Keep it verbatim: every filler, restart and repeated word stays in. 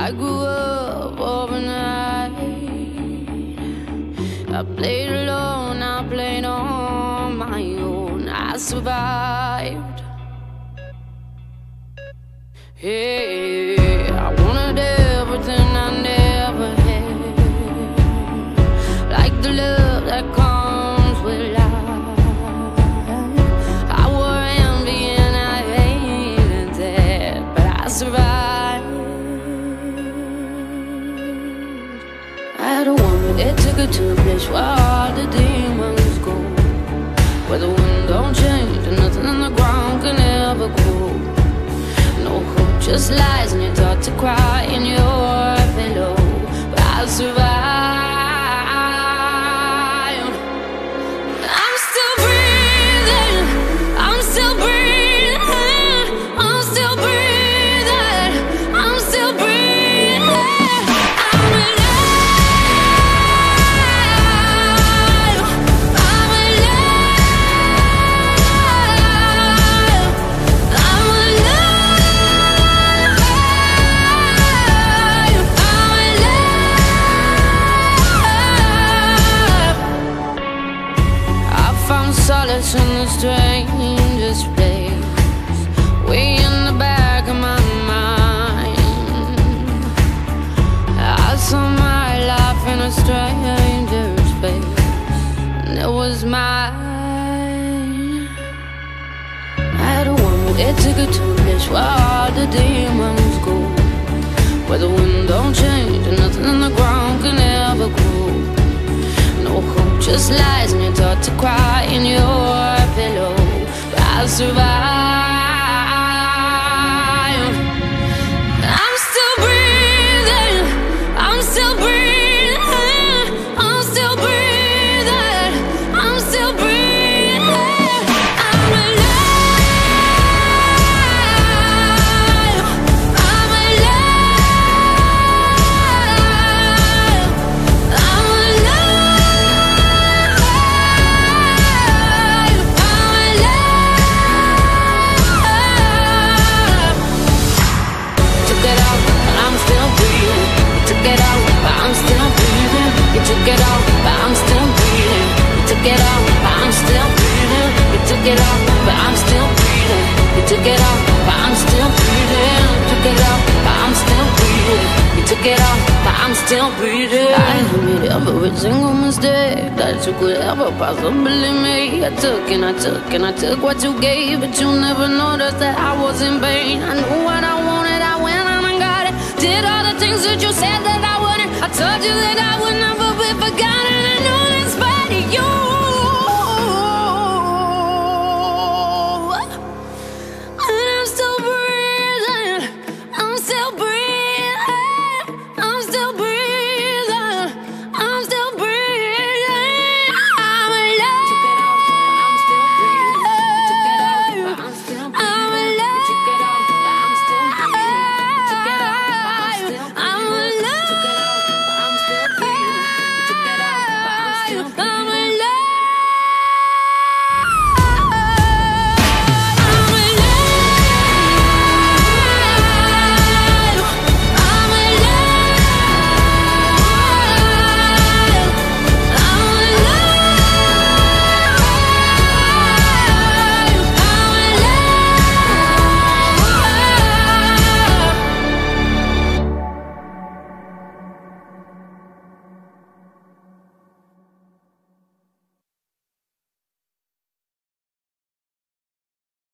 I grew up overnight. I played alone, I played on my own. I survived. Hey, I wanted everything I never had, like the love that comes with life. I wore envy and I hated that, but I survived. I had a woman that took her to a place where all the demons go, where the wind don't change and nothing on the ground can ever grow. No hope, just lies, and you're taught to cry in your pillow. But I survived. I'm still breathing. I'm still breathing. I'm still breathing. I'm still breathing. I'm alive. I'm alive. I'm alive. Solace in the strangest place, way in the back of my mind. I saw my life in a stranger's face, and it was mine. I had a woman that took her to a place where all the demons go, where the wind don't change and nothing on the ground can ever grow. No hope, just lies, and you're taught to cry in your pillow. But I survived. I'm still breathing. I'm still breathing. I'm still breathing. I'm still breathing. I'm alive. I'm alive. I'm alive. Took it out, but I'm still breathing. You took it out, but I'm still breathing. You took it out, but I'm still breathing. You took it out, but I'm still breathing. You took it out, but I'm still breathing. You took it out, but I'm still breathing. You took it out, but I'm still breathing. I made every single mistake that you could ever possibly make. I took and I took and I took what you gave, but you never noticed that I was in vain. I knew what I wanted, I went and I got it. Did all the things that you said that I wouldn't. I told you that I would never be forgotten.